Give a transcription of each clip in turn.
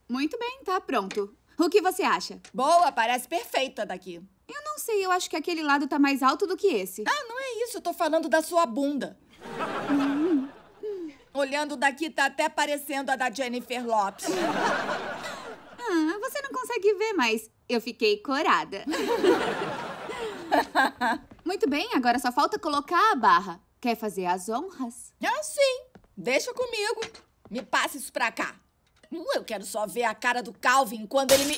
Muito bem, tá pronto. O que você acha? Boa, parece perfeita daqui. Eu não sei, eu acho que aquele lado tá mais alto do que esse. Ah, não é isso, eu tô falando da sua bunda. Olhando daqui, tá até parecendo a da Jennifer Lopez. Ah, você não consegue ver, mas eu fiquei corada. Muito bem, agora só falta colocar a barra. Quer fazer as honras? Ah, sim. Deixa comigo. Me passa isso pra cá. Eu quero só ver a cara do Calvin quando ele me...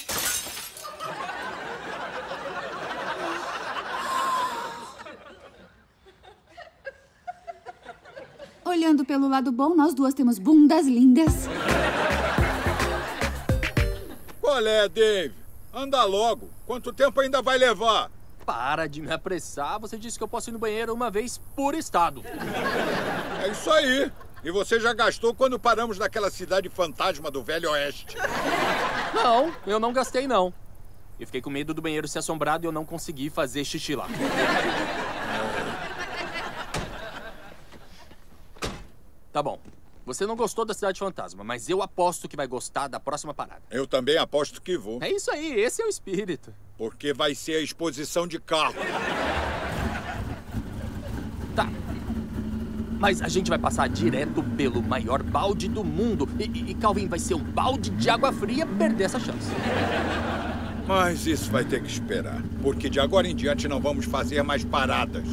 Olhando pelo lado bom, nós duas temos bundas lindas. Qual é, Dave? Anda logo. Quanto tempo ainda vai levar? Para de me apressar. Você disse que eu posso ir no banheiro uma vez por estado. É isso aí. E você já gastou quando paramos naquela cidade fantasma do Velho Oeste. Não, eu não gastei, não. Eu fiquei com medo do banheiro ser assombrado e eu não consegui fazer xixi lá. Tá bom. Você não gostou da Cidade Fantasma, mas eu aposto que vai gostar da próxima parada. Eu também aposto que vou. É isso aí, esse é o espírito. Porque vai ser a exposição de carro. Tá. Mas a gente vai passar direto pelo maior balde do mundo. E Calvin vai ser um balde de água fria perder essa chance. Mas isso vai ter que esperar. Porque de agora em diante não vamos fazer mais paradas.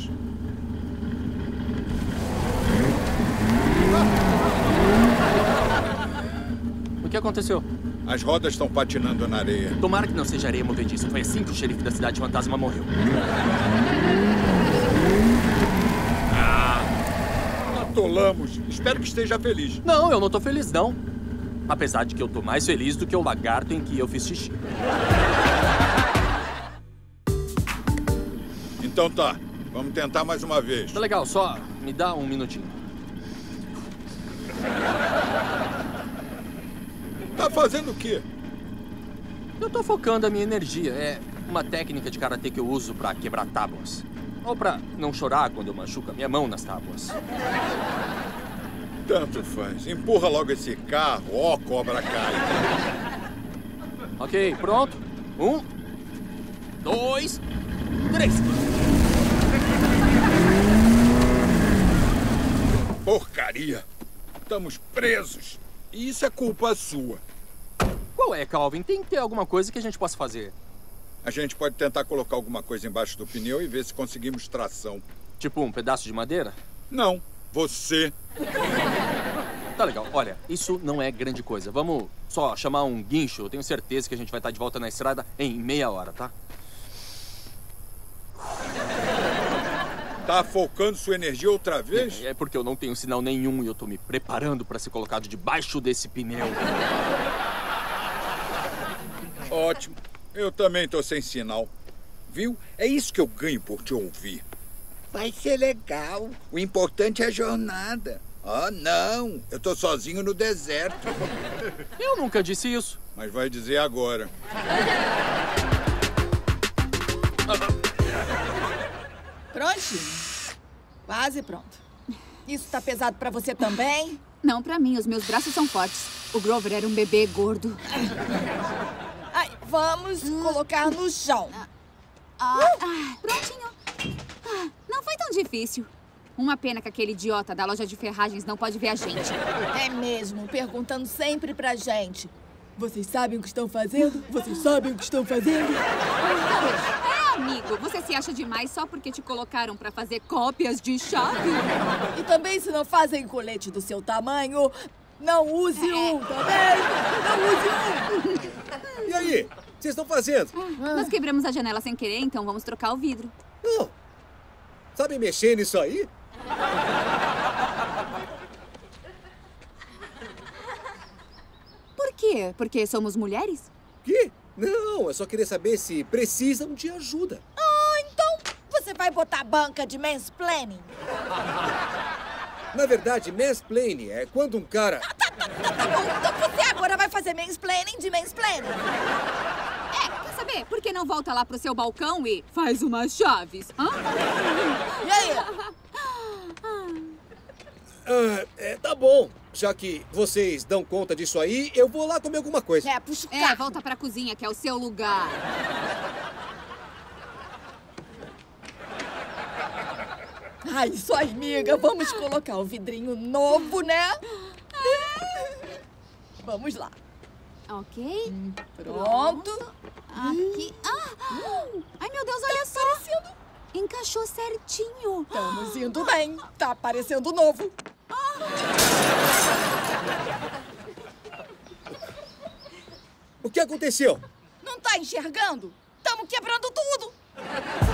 O que aconteceu? As rodas estão patinando na areia. Tomara que não seja areia movediça. Foi assim que o xerife da Cidade Fantasma morreu. Atolamos. Espero que esteja feliz. Não, eu não tô feliz, não. Apesar de que eu tô mais feliz do que o lagarto em que eu fiz xixi. Então tá. Vamos tentar mais uma vez. Tá legal, só me dá um minutinho. Tá fazendo o quê? Eu tô focando a minha energia. É uma técnica de karatê que eu uso pra quebrar tábuas. Ou pra não chorar quando eu machuco a minha mão nas tábuas. Tanto faz. Empurra logo esse carro, ó, cobra cai. Ok, pronto. 1, 2, 3. Porcaria. Estamos presos. E isso é culpa sua. Qual é, Calvin? Tem que ter alguma coisa que a gente possa fazer. A gente pode tentar colocar alguma coisa embaixo do pneu e ver se conseguimos tração. Tipo um pedaço de madeira? Não, você. Tá legal. Olha, isso não é grande coisa. Vamos só chamar um guincho. Eu tenho certeza que a gente vai estar de volta na estrada em meia hora, tá? Tá focando sua energia outra vez? É porque eu não tenho sinal nenhum e eu tô me preparando pra ser colocado debaixo desse pneu. Ótimo. Eu também tô sem sinal. Viu? É isso que eu ganho por te ouvir. Vai ser legal. O importante é a jornada. Oh, não. Eu tô sozinho no deserto. Eu nunca disse isso. Mas vai dizer agora. Prontinho. Quase pronto. Isso tá pesado pra você também? Não pra mim, os meus braços são fortes. O Grover era um bebê gordo. Ai, vamos colocar no chão. Prontinho. Não foi tão difícil. Uma pena que aquele idiota da loja de ferragens não pode ver a gente. É mesmo, perguntando sempre pra gente. Vocês sabem o que estão fazendo? Vocês sabem o que estão fazendo? Amigo, você se acha demais só porque te colocaram pra fazer cópias de chave? E também, se não fazem colete do seu tamanho, não use um, tá bem? Não use um! E aí? O que vocês estão fazendo? Nós quebramos a janela sem querer, então vamos trocar o vidro. Não. Sabem mexer nisso aí? Por quê? Porque somos mulheres? Que? Não, eu só queria saber se precisam de ajuda. Então você vai botar banca de mansplaining? Na verdade, mansplaining é quando um cara... Tá bom, então você agora vai fazer mansplaining de mansplaining. Quer saber? Por que não volta lá pro seu balcão e faz umas chaves? Hã? E aí? Tá bom. Já que vocês dão conta disso aí, eu vou lá comer alguma coisa. Puxa o carro. Volta pra cozinha, que é o seu lugar. Ai, sua amiga, vamos colocar o vidrinho novo, né? Vamos lá. Ok. Pronto. Aqui. Ai, meu Deus, olha só. Encaixou certinho. Estamos indo bem. Tá parecendo novo. O que aconteceu? Não tá enxergando? Estamos quebrando tudo.